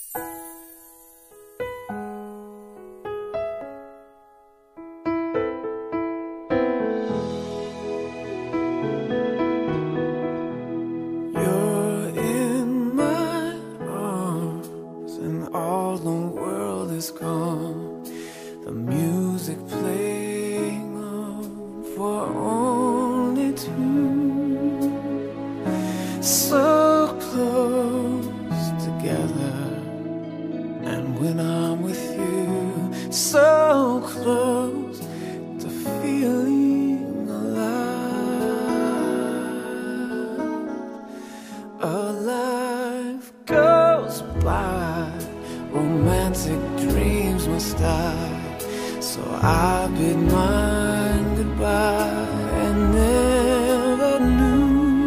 You're in my arms and all the world is gone. The music playing on for only two. So close together, and when I'm with you, so close to feeling alive. A life goes by, romantic dreams must die. So I bid mine goodbye and never knew.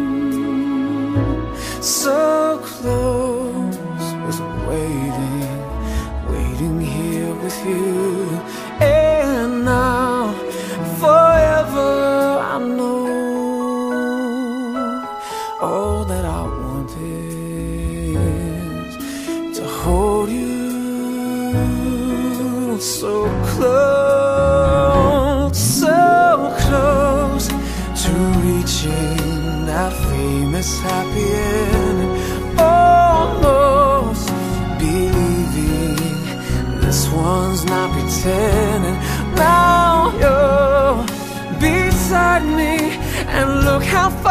So close was waiting, waiting here with you. And now forever I know all that I want is to hold you so close, so close to reaching that famous happy end. Almost believing this one's not pretending. Now you're beside me, and look how